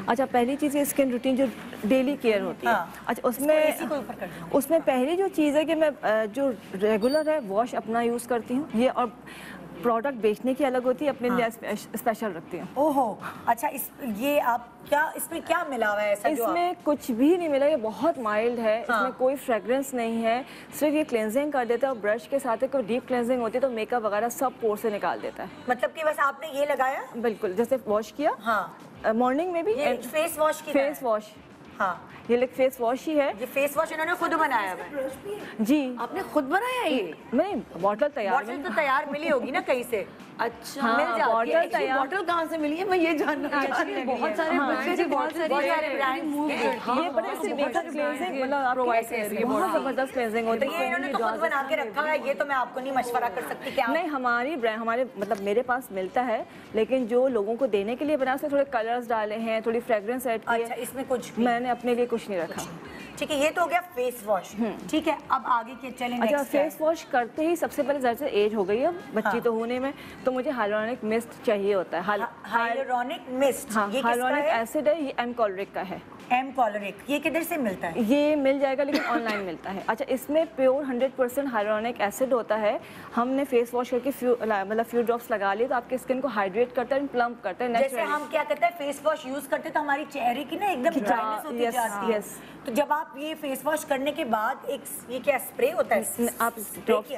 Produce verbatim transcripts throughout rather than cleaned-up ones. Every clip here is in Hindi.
अच्छा, पहली चीज़ ये स्किन रूटीन जो डेली केयर होती है। हाँ। अच्छा, उसमें उसमें पहली जो चीज़ है कि मैं जो रेगुलर है वॉश अपना यूज़ करती हूँ ये, और प्रोडक्ट बेचने की अलग होती है, अपने हाँ। लिए स्पेशल रखती हूँ। ओहो, अच्छा, इस ये आप क्या इसमें क्या मिला हुआ है ऐसा? इसमें जो कुछ भी नहीं मिला, ये बहुत माइल्ड है। हाँ। इसमें कोई फ्रेग्रेंस नहीं है, सिर्फ ये क्लेंजिंग कर देता है और ब्रश के साथ कोई डीप क्लेंजिंग होती है तो मेकअप वगैरह सब पोर से निकाल देता है। मतलब कि बस आपने ये लगाया? बिल्कुल, जैसे वॉश किया हाँ मॉर्निंग में भी, ये फेस वॉश की फेस वॉश हाँ ये लाइक फेस वॉश ही है। ये फेस वॉश इन्होंने खुद बनाया है? जी। आपने खुद बनाया ये? नहीं, बॉटल तैयार बॉटल तो तैयार मिली होगी ना कहीं से? अच्छा हाँ, मिल जाती बॉटल तैयार। बॉटल कहाँ से मिली है मैं ये जानना चाहती हूँ। बहुत सारे ब्रांड्स हैं, बहुत सारे ब्रांड्स ये बड़े सिग्नेचर क्लेंजिंग मतलब प्रोवाइड करते हैं, बहुत जबरदस्त क्लेंजिंग होती है। ये इन्होंने तो खुद बना के रखा है, ये तो मैं आपको नहीं मशवरा कर सकती क्या? नहीं, हमारी ब्रांड हमारे मतलब मेरे पास मिलता है, लेकिन जो लोगों को देने के लिए बना उसमें थोड़े कलर्स डाले हैं, थोड़ी फ्रेग्रेंस ऐड की है। अच्छा, इसमें कुछ मैंने अपने लिए कुछ नहीं रखा। ठीक है, ये तो हो गया फेस वॉश। ठीक है, अब आगे के चलें। अच्छा, फेस वॉश करते ही सबसे पहले जैसे एज हो गई है बच्ची हाँ। तो होने में, तो मुझे हाइलोनिक मिस्ट चाहिए होता है। हाइलोनिक मिस्ट, हाँ, हाइलोनिक एसिड है, ये एम कॉलरिक का है। एम कॉलरिक, ये किधर से मिलता है? ये मिल जाएगा लेकिन ऑनलाइन मिलता है। अच्छा, इसमें pure hundred percent hyaluronic acid होता है। हमने फेस वॉश करके फ्यू मतलब फ्यू ड्रॉप्स लगा लिए तो आपके स्किन को हाइड्रेट करता है, प्लम्प करता है। जैसे हम क्या करते हैं फेस वॉश यूज करते तो हमारी चेहरे की ना एकदम ड्राइनेस होती yes, जाती है। yes. तो जब आप ये फेस वॉश करने के बाद एक ये क्या स्प्रे होता है? आप ड्रॉप्स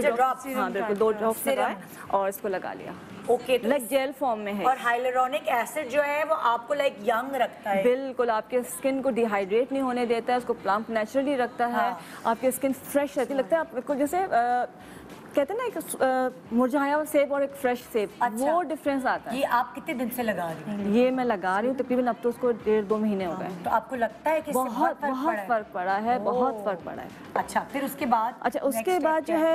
हाँ बिल्कुल, दो ड्रॉप्स लगाए और इसको लगा लिया। ओके, तो लाइक जेल फॉर्म में है। और हाइलोनिक एसिड जो है वो आपको लाइक यंग रखता है। बिल्कुल, आपके स्किन को डिहाइड्रेट नहीं होने देता है, उसको प्लम्प नेचुरली रखता है। हाँ। आपकी स्किन फ्रेश रहती लगता है आपको, जैसे आ, कहते हैं ना एक मुरझाया हुआ सेब और एक फ्रेश सेब। अच्छा। वो डिफरेंस आता है। ये आप कितने दिन से लगा रही हैं? ये मैं लगा रही हूँ तकरीबन अब तो उसको डेढ़ दो महीने हो गए। तो आपको लगता है कि बहुत बहुत फर्क पड़ा है, बहुत फर्क पड़ा है। अच्छा, फिर उसके बाद? अच्छा, उसके बाद जो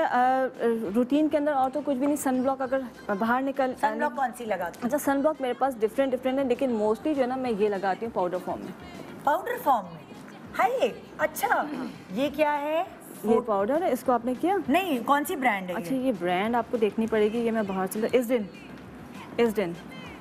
है रूटीन के अंदर और तो कुछ भी नहीं। सन ब्लॉक अगर बाहर निकल, सन ब्लॉक कौन सी लगाती? अच्छा, सन ब्लॉक मेरे पास डिफरेंट डिफरेंट है, लेकिन मोस्टली जो है ना मैं ये लगाती हूँ पाउडर फॉर्म में। पाउडर फॉर्म में? हाय, अच्छा, ये क्या है? ये पाउडर है, इसको आपने किया? नहीं, कौन सी ब्रांड है? अच्छा, ये ब्रांड आपको देखनी पड़ेगी, ये मैं बाहर से इसडिन इसडिन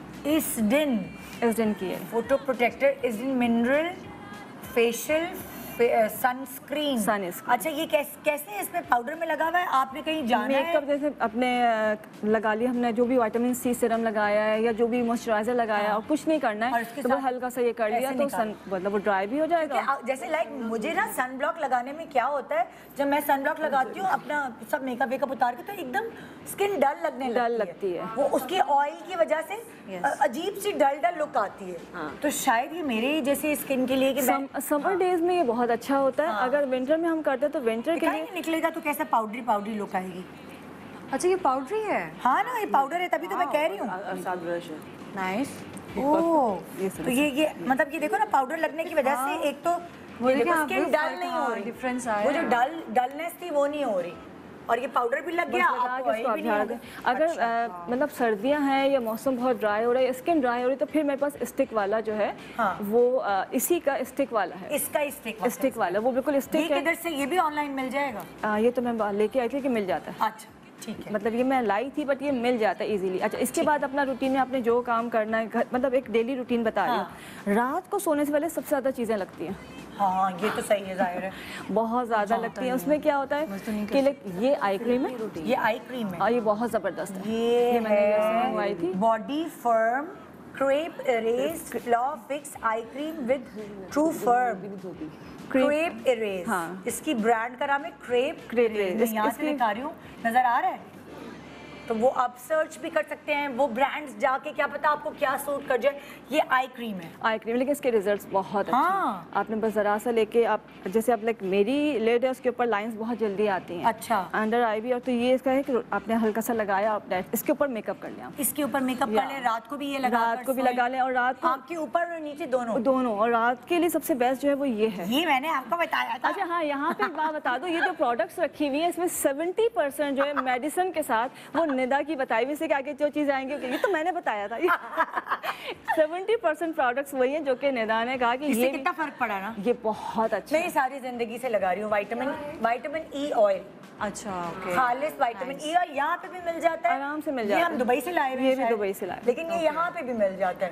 इसडिन इसडिन की है। Photo protector ISDIN mineral facial sunscreen. Sun अच्छा, ये कैसे कैसे इसमें पाउडर में लगा हुआ है? आपने कहीं जाना है? मेकअप जैसे अपने लगा लिया हमने, जो भी विटामिन सी सीरम लगाया है या जो भी मॉइस्चराइजर लगाया, और कुछ नहीं करना है तो बस हल्का सा ये कर लिया तो सन मतलब वो ड्राई भी हो जाएगा। जैसे लाइक मुझे ना सन ब्लॉक लगाने में क्या होता है, जब मैं सन ब्लॉक लगाती हूँ अपना सब मेकअप वेकअप उतार के, तो एकदम स्किन डल लगने डल लगती है। वो उसके ऑयल की वजह से अजीब सी डल डल लुक आती है। तो शायद ये मेरे जैसे स्किन के लिए समर डेज में ये बहुत अच्छा होता है। हाँ। अगर विंटर में हम करते हैं तो विंटर के लिए निकलेगा तो कैसा पाउडरी पाउडरी लुक आएगी। अच्छा, ये पाउडरी है? हाँ ना, ये पाउडर है, तभी तो मैं कह रही हूँ। नाइस। ओह, तो ये ये मतलब ये देखो ना, पाउडर लगने की वजह से एक तो स्किन डल नहीं हो रही, डिफरेंस आया, वो जो डल डलनेस थी वो नहीं हो रही, और ये पाउडर भी लग गया आपको भी नहीं होगा। अगर अच्छा। मतलब सर्दियां हैं या मौसम बहुत ड्राई हो रहा है, स्किन ड्राई हो रही है, तो फिर मेरे पास स्टिक वाला जो है हाँ। वो आ, इसी का स्टिक वाला है। इसका स्टिक स्टिक वाला वो बिल्कुल स्टिक है। किधर से? ये भी ऑनलाइन मिल जाएगा? आ, ये तो मैं लेके आई थी कि मिल जाता है। अच्छा, ठीक है। मतलब ये मैं लाई थी बट ये मिल जाता है इजीली। अच्छा, इसके बाद अपना रूटीन में आपने जो काम करना है, मतलब एक डेली रूटीन बता रही हूँ। रात को सोने से पहले सबसे ज्यादा चीजें लगती हैं। हाँ, ये तो सही है, जाहिर है बहुत ज्यादा लगती है। उसमें क्या होता है कि ये आई क्रीम है, ये आई क्रीम है और ये बहुत जबरदस्त है। ये, ये मैंने मंगवाई थी, body firm crepe erase flaw fix eye cream with true firm crepe erase. हाँ, इसकी ब्रांड का नाम है क्रेप क्रेप इरेज। यहाँ से दिखा रही हूँ, नजर आ रहा है? तो वो आप सर्च भी कर सकते हैं, वो ब्रांड्स जाके, क्या पता आपको क्या सूट कर जाए। ये आई क्रीम है, आई क्रीम, लेकिन इसके रिजल्ट्स बहुत अच्छे हैं। आपने बस जरा सा लेके आप, जैसे आप लाइक मेरी लेड है उसके ऊपर लाइंस बहुत जल्दी आती हैं। अच्छा, अंडर आई भी, और तो ये इसका है कि आपने हल्का सा लगाया, आप इसके ऊपर मेकअप कर लिया, इसके ऊपर मेकअप कर ले, रात को भी ये लगा, रात को भी लगा लें, और रात को आपके ऊपर और नीचे दोनों दोनों और रात के लिए सबसे बेस्ट जो है वो ये है। ये मैंने आपको बताया था। अच्छा हाँ, यहाँ पे बात बता दो, ये जो प्रोडक्ट्स रखी हुई है इसमें सेवेंटी परसेंट जो है मेडिसिन के साथ, वो निदा की बताई हुई से आगे जो चीज़ आएंगी ये तो मैंने बताया था। सेवेंटी परसेंट प्रोडक्ट्स वही हैं जो कि निदा ने कहा कि ये कितना फर्क पड़ा ना, ये बहुत अच्छा। मैं सारी जिंदगी से लगा रही हूँ विटामिन विटामिन ई ऑयल। अच्छा, ओके, खालिस विटामिन ई ऑयल यहाँ पे भी मिल जाता है, आराम से मिल जाता है। हम दुबई से लाए हुए हैं, ये भी दुबई से लाए, लेकिन ये यहाँ पे भी मिल जाता है।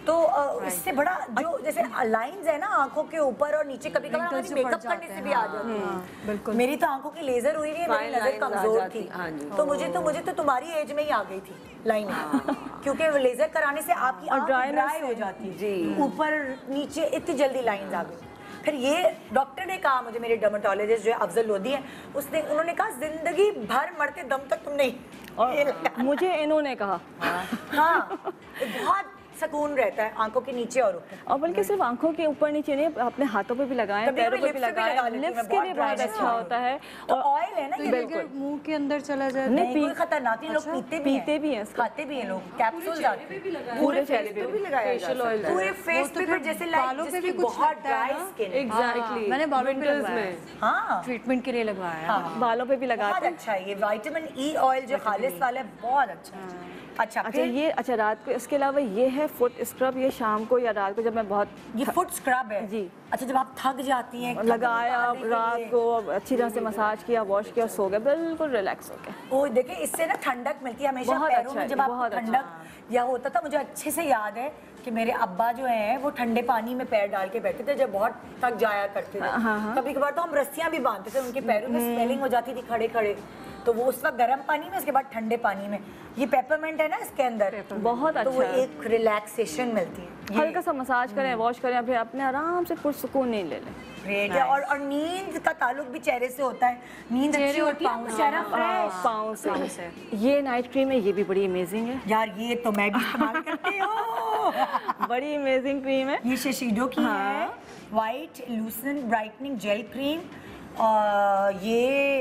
तो uh, इससे बड़ा जो जैसे लाइंस है ना आंखों के ऊपर और नीचे, कभी कभार हमारी मेकअप करने से भी आ जाती है। बिल्कुल, मेरी तो आंखों की लेजर हुई हुई है, मेरी नजर कमजोर थी, तो मुझे तो मुझे तो तुम्हारी एज में ही आ गई थी लाइन, क्योंकि लेजर कराने से आपकी आंख ड्राई हो जाती है, ऊपर नीचे इतनी जल्दी लाइंस आ गई। फिर ये डॉक्टर ने कहा मुझे, मेरे डर्मेटोलॉजिस्ट जो है अफजल लोधी हैं, उसने उन्होंने कहा जिंदगी भर मरते दम तक तुम नहीं, और मुझे इन्होंने कहा हाँ बहुत सुकून रहता है आंखों के नीचे और ऊपर, और बल्कि सिर्फ आंखों के ऊपर नीचे नहीं, अपने हाथों पे भी लगाएं, पैरों पे भी लगाएं, लिप्स के लिए बहुत अच्छा होता है। और ऑयल है ना, बिल्कुल मुंह के अंदर चला जाए नहीं कोई खतरनाक नहीं, लोग पीते भी पीते भी हैं, खाते भी हैं लोग, कैप्सूल्स आते हैं पूरे चेहरे पे भी लगाया, फेशियल ऑयल पूरे फेस पे, फिर जैसे बालों पे भी कुछ बहुत लगता है ड्राई ना? स्किन, एग्जैक्टली मैंने बालों पे लगवाया, हाँ ट्रीटमेंट के लिए लगवाया, बालों पे भी लगाते बहुत हैं। अच्छा है ये विटामिन ई ऑयल जो खालिस वाला है, बहुत अच्छा है। अच्छा अच्छा ये अच्छा रात को, इसके अलावा ये है फुट स्क्रब, ये शाम को या रात को जब मैं बहुत, ये फुट स्क्रब है जी। अच्छा, जब आप थक जाती हैं लगाया रात को, अच्छी तरह से मसाज किया, वॉश किया, सो गए, बिल्कुल रिलैक्स हो गए। ओ देखिए इससे ना ठंडक मिलती है हमेशा बहुत पैरों अच्छा में, है, जब आपको बहुत ठंडक या होता था, मुझे अच्छे से याद है कि मेरे अब्बा जो हैं वो ठंडे पानी में पैर डाल के बैठते थे जब बहुत थक जाया करते थे। कभी कभार तो हम रस्सियां भी बांधते थे, उनके पैरों में स्वेलिंग हो जाती थी खड़े खड़े, तो वो उस वक्त गर्म पानी में, उसके बाद ठंडे पानी में। ये पेपरमेंट है ना इसके अंदर, बहुत अच्छा, तो वो एक रिलैक्सेशन मिलती है। हल्का सा मसाज करें, वॉश करें, फिर अपने आराम से पुरसुकून नहीं ले लें। ग्रेट है। और और नींद का ताल्लुक भी चेहरे से होता है, नींद अच्छी होती है, चेहरा फ्रेश, पाँव से। ये नाइट क्रीम है, ये भी बड़ी अमेजिंग है यार, ये तो मैं भी इस्तेमाल करती हूँ। बड़ी अमेजिंग क्रीम है। ये शिशीडो की है, white lucent brightening gel cream, और ये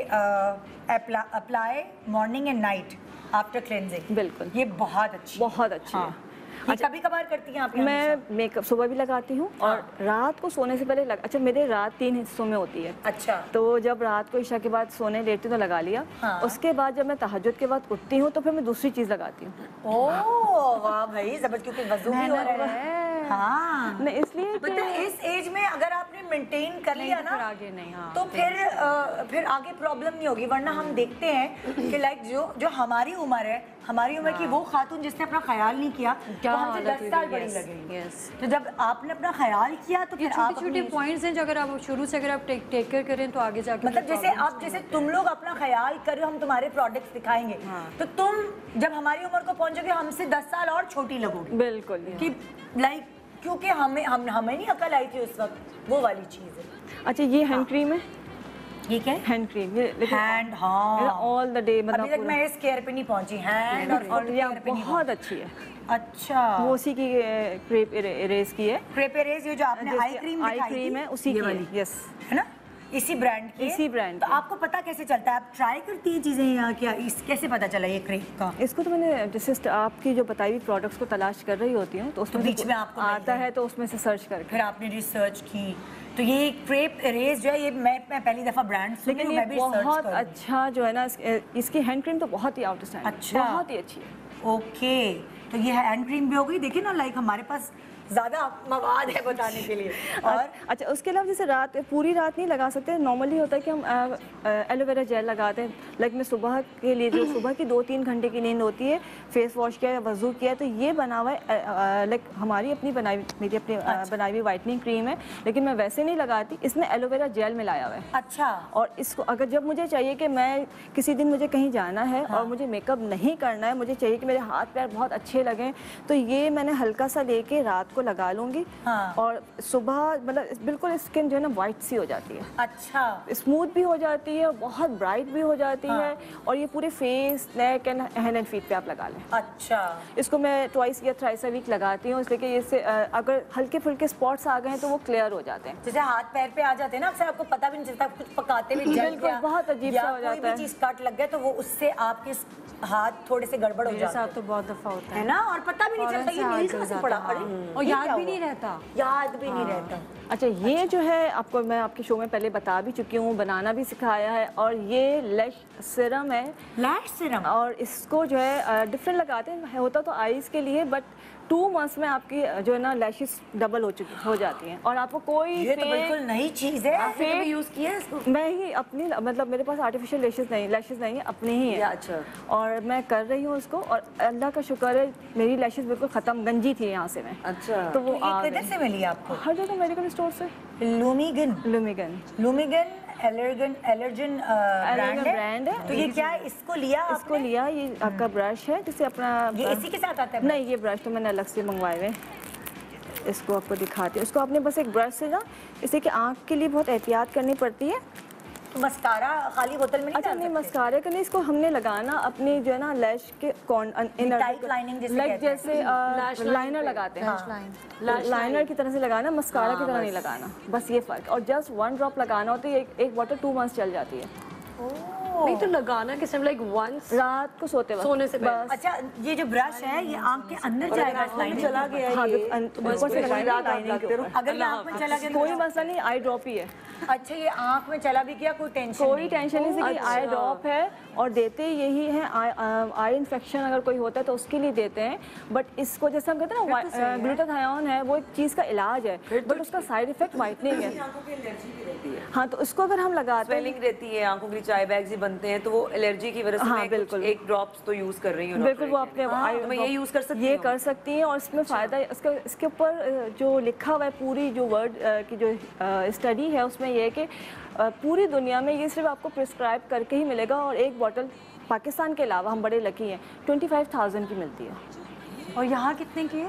apply morning and night after cleansing. बिल्कुल, ये बहुत अच्छी बहुत अच्छी हाँ। है। अच्छा, कभी कभार करती हैं आप? मैं मेकअप सुबह भी लगाती हूँ और रात को सोने से पहले लग... अच्छा मेरे रात तीन हिस्सों में होती है। अच्छा, तो जब रात को इशा के बाद सोने लेटी तो लगा लिया, हाँ। उसके बाद जब मैं तहज्जुद के बाद उठती हूँ तो फिर मैं दूसरी चीज़ लगाती हूँ। ओह वाह भाई, जबरदस्त, क्योंकि वजू भी हो रहा है। हाँ, नहीं इसलिए पता है इस एज में अगर आपने मेंटेन कर लिया ना, फिर आगे नहीं, हाँ, तो फिर आ, फिर आगे प्रॉब्लम नहीं होगी। वरना हम देखते हैं कि लाइक जो जो हमारी उम्र है, हमारी उम्र की वो खातून जिसने अपना ख्याल नहीं किया, वो हमसे दस साल बड़ी लगेगी। तो जब आपने अपना ख्याल किया तो फिर आप छोटे छोटे पॉइंट्स हैं जो अगर आप शुरू से अगर आप टेक टेक केयर करें तो आगे जाके, मतलब जैसे आप जैसे तुम लोग अपना ख्याल कर रहे हो, हम तुम्हारे प्रोडक्ट्स दिखाएंगे, तो तुम जब हमारी उम्र को पहुंचोगे हमसे दस साल और छोटी लगोगी। बिल्कुल कि लाइक क्योंकि हमें हम हमें नहीं अकल आई थी उस वक्त, वो वाली चीज़ है। अच्छा ये हैंड क्रीम है, ये क्या है? हैंड क्रीम, ये हैंड, हाँ, ऑल द डे, मतलब अभी तक मैं इस केयर पे नहीं पहुंची, हैंड और और फुट ये केयर पे नहीं बहुत अच्छी है। पहुंची। अच्छा, वो उसी की क्रेप इरेज की है, क्रेप इरेज, ये जो आपने आई क्रीम आई क्रीम है उसी की है, यस, है ना, इसी ब्रांड की, इसी ब्रांड तो आपको पता कैसे चलता है? आप ट्राई करती हैं चीज़ें या क्या? इस कैसे पता चला ये क्रेप का? इसको तो मैंने जैसे आपकी जो बताई हुई प्रोडक्ट्स को तलाश कर रही होती हूँ तो उसमें तो बीच में आपको आता है, तो उसमें से सर्च करके फिर आपने रिसर्च की। तो ये क्रेप इरेज जो है, ये मैं मैं पहली दफ़ा ब्रांड सुन रही हूँ, मैं भी रिसर्च बहुत करूँगी। अच्छा जो है ना, इस, इसकी हैंड क्रीम तो बहुत ही आउटस्टैंडिंग, अच्छा, बहुत ही अच्छी है। ओके, तो ये हैंड क्रीम भी हो गई। देखिए ना, लाइक हमारे पास ज़्यादा मवाद है बताने के लिए। और अच्छा उसके अलावा जैसे रात पूरी रात नहीं लगा सकते, नॉर्मली होता है कि हम एलोवेरा जेल लगाते हैं, लाइक मैं सुबह के लिए जो सुबह की दो तीन घंटे की नींद होती है, फेस वॉश किया या वजू किया, तो ये बना हुआ है लाइक हमारी अपनी बनाई मेरी अपनी अच्छा। बनाई हुई वाइटनिंग क्रीम है, लेकिन मैं वैसे नहीं लगाती, इसमें एलोवेरा जेल मिलाया हुआ है। अच्छा, और इसको अगर जब मुझे चाहिए कि मैं किसी दिन मुझे कहीं जाना है, हाँ। और मुझे मेकअप नहीं करना है, मुझे चाहिए कि मेरे हाथ पैर बहुत अच्छे लगें, तो ये मैंने हल्का सा लेके रात को लगा लूँगी, हाँ। और सुबह मतलब बिल्कुल स्किन जो है ना वाइट सी हो जाती है, अच्छा, स्मूथ भी हो जाती है, बहुत ब्राइट भी हो जाती हाँ। है, और ये पूरे face, neck and hand and feet पे आप लगा लें। अच्छा, इसको मैं ट्वाइस या थ्राइस अ वीक लगाती हूँ, इसलिए कि इससे अगर हल्के फुल्के स्पॉट्स आ गए हैं तो वो क्लियर हो जाते हैं। जैसे हाथ पैर पे आ जाते हैं ना, अक्सर आपको पता भी नहीं चलता, कुछ पकाते हुए जल गया, बहुत अजीब सा हो जाता है, कोई भी चीज कट लग गया तो वो उससे आपके हाथ थोड़े से गड़बड़ हो जाते हैं। तो बहुत दफा होता है ना, और पता भी नहीं चलता ये नील कहाँ से पड़ा, अरे और याद भी नहीं रहता, याद भी नहीं रहता। अच्छा, ये जो है आपको मैं आपके शो में पहले बता भी चुकी हूँ, बनाना भी सिखाया है, और ये लैश सिरम है, लैश सिरम, और इसको जो है डिफरेंट लगाते हैं, होता तो आईज के लिए, बट टू मंथ्स में आपकी जो है ना लैशेस डबल हो चुकी हो जाती हैं और आपको कोई ये तो बिल्कुल नई चीज है। आपने कभी यूज किया है इसको? मैं ही अपनी मतलब मेरे पास आर्टिफिशियल लैशेस नहीं लैशेस नहीं है, अपने ही है। अच्छा। और मैं कर रही हूँ उसको और अल्लाह का शुक्र है मेरी लैशेस बिल्कुल खत्म, गंजी थी यहाँ से मैं। अच्छा। तो वो तो ये किधर से मिली आपको? हर जगह मेडिकल स्टोर से। Lumigan Lumigan Lumigan Allergan Allergan brand brand है। तो ये क्या है? इसको लिया इसको आपने? लिया, ये आपका ब्रश है जिसे अपना ये इसी के साथ आता है? नहीं, ये ब्रश तो मैंने अलग से मंगवाए हुए। इसको आपको दिखाती हूँ। इसको आपने बस एक ब्रश से ना, इसे कि आँख के लिए बहुत एहतियात करनी पड़ती है। तो मस्कारा खाली बोतल में नहीं अच्छा डाल नहीं, सकते? मस्कारे का नहीं, इसको हमने लगाना अपनी जो है ना लैश के कौन इनर टाइट लाइनिंग जैसे लाइक कहते हैं। जैसे लाइनर लगाते हैं, लाइनर की तरह से लगाना, मस्कारा की तरह नहीं लगाना, बस ये फर्क। और जस्ट वन ड्रॉप लगाना होता है, एक एक बॉटल टू मंथ्स चल जाती है। नहीं तो लगाना किस टाइम, लाइक वंस रात को सोते वक्त, सोने से बस। अच्छा, ये जो ब्रश है ये आँख के अंदर जाएगा? लाइनिंग चला गया हाँ, ये? ऊपर से लगाना लाइनिंग के ऊपर। अगर ये आँख में चला गया तो कोई मसला नहीं, आई ड्रॉप ही है। अच्छा, ये आँख में चला भी गया कोई टेंशन कोई टेंशन नहीं कि आई ड्रॉप है, और देते यही हैं। आई इन्फेक्शन अगर कोई होता है तो उसके लिए देते हैं, बट इसको जैसे हम कहते हैं ना ग्लूटाथायोन है, वो एक चीज़ का इलाज है, बट उसका साइड इफेक्ट वाइटनिंग है। हाँ, तो उसको अगर हम लगाते हैं, स्वेलिंग रहती है आंखों के लिए, चाय बैग्स ही बनते हैं, तो वो एलर्जी की वजह से हाँ, मैं बिल्कुल। कुछ एक ड्रॉप्स तो यूज कर रही हूँ। बिल्कुल वो अपने तो मैं ये यूज कर सकती ये हूँ? कर सकती हैं। और इसमें फ़ायदा इसका इसके ऊपर जो लिखा हुआ है, पूरी जो वर्ड की जो स्टडी है उसमें ये है कि पूरी दुनिया में ये सिर्फ आपको प्रिस्क्राइब करके ही मिलेगा, और एक बॉटल पाकिस्तान के अलावा हम बड़े लकी हैं, ट्वेंटी फाइव थाउजेंड की मिलती है। और यहाँ कितने की है?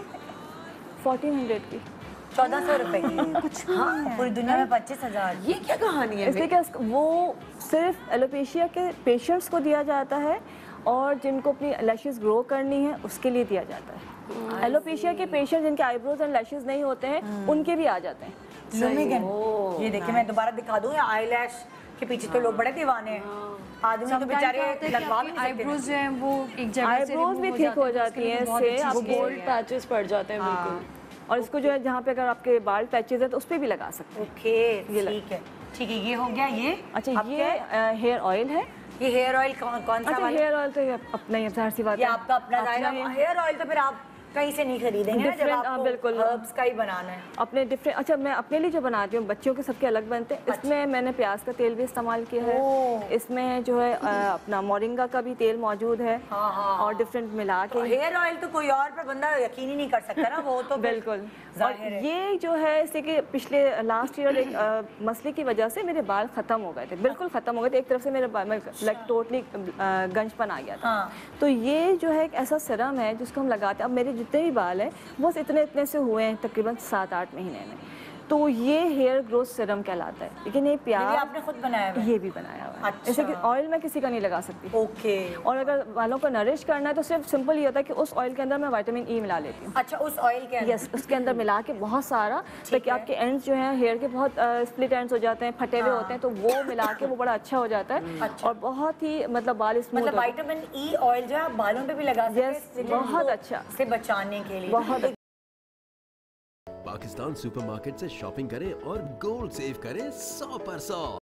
फोर्टीन हंड्रेड की। चौदह सौ रुपए की कुछ हाँ, पूरी दुनिया में पच्चीस हजार। ये क्या कहानी है? इसलिए कि वो सिर्फ एलोपेशिया के पेशेंट्स को दिया जाता है, और जिनको अपनी लैशेस ग्रो करनी है उसके लिए दिया जाता है। एलोपेशिया के पेशेंट जिनके आईब्रोज एंड लैशेस नहीं होते हैं उनके भी आ जाते हैं। लूमिगन, ये देखिए मैं दोबारा दिखा दूं, आई लैश के पीछे तो लोग बड़े दीवाने हैं, आदमी तो बेचारे लगवा भी नहीं सकते। आईब्रोज जो हैं वो एक जगह से आईब्रोज भी ठीक हो जाती हैं इससे, आपके गोल्ड पैचेस पड़ जाते हैं बिल्कुल। और इसको जो है जहाँ पे अगर आपके बाल पैचेज है तो उस पर भी लगा सकते हैं। ओके, ठीक है ठीक है, ये हो गया। ये अच्छा, ये हेयर ऑयल है। ये हेयर ऑयल कौन कौन सा अच्छा, वाला? हेयर ऑयल तो ये अपना ही ज़ाहिर सी बात ये है, आपका अपना जाएगा। हेयर ऑयल तो फिर आप कहीं से नहीं खरीदेंगे ना, जब Different, हाँ, आपको बिल्कुल। हर्ब्स का ही बनाना है। अपने डिफरेंट। अच्छा, मैं अपने लिए जो बनाती हूँ, बच्चों के सबके अलग बनते हैं। इसमें मैंने प्याज का तेल भी इस्तेमाल किया है, इसमें जो है अ, अपना मोरिंगा का भी तेल मौजूद है, हाँ, हाँ, और डिफरेंट मिला के। हेयर ऑयल तो कोई और पर बंदा यकीन ही नहीं कर सकता ना, वो तो बिल्कुल। और जाहिर है। ये जो है इससे कि पिछले लास्ट ईयर एक अ, मसले की वजह से मेरे बाल ख़त्म हो गए थे, बिल्कुल ख़त्म हो गए थे। एक तरफ से मेरे बाल में लाइक टोटली गंजपन आ गया था। हाँ। तो ये जो है एक ऐसा सिरम है जिसको हम लगाते हैं। अब मेरे जितने भी बाल हैं बस इतने इतने से हुए हैं तकरीबन सात आठ महीने में, तो ये हेयर ग्रोथ सिरम कहलाता है। लेकिन ये ये भी प्याज आपने खुद बनाया है? ये भी बनाया हुआ है। अच्छा। जैसे कि ऑयल मैं किसी का नहीं लगा सकती। ओके। और अगर बालों को नरिश करना है तो सिर्फ सिंपल ये होता है कि उस ऑयल के अंदर मैं विटामिन ई मिला लेती हूँ। अच्छा, उस ऑयल के अंदर? यस, उसके अंदर मिला के बहुत सारा, ताकि आपके एंड्स जो हैं हेयर के बहुत स्प्लिट एंड्स हो जाते हैं, फटे हुए होते हैं, तो वो मिला के वो बड़ा अच्छा हो जाता है। और बहुत ही मतलब बाल स्मूथ मतलब विटामिन ई ऑयल जो है आप बालों पे भी लगा सकते हैं? Yes, बहुत अच्छा। से बचाने के लिए बहुत। पाकिस्तान सुपरमार्केट से शॉपिंग करें और गोल्ड सेव करें सौ पर सौ।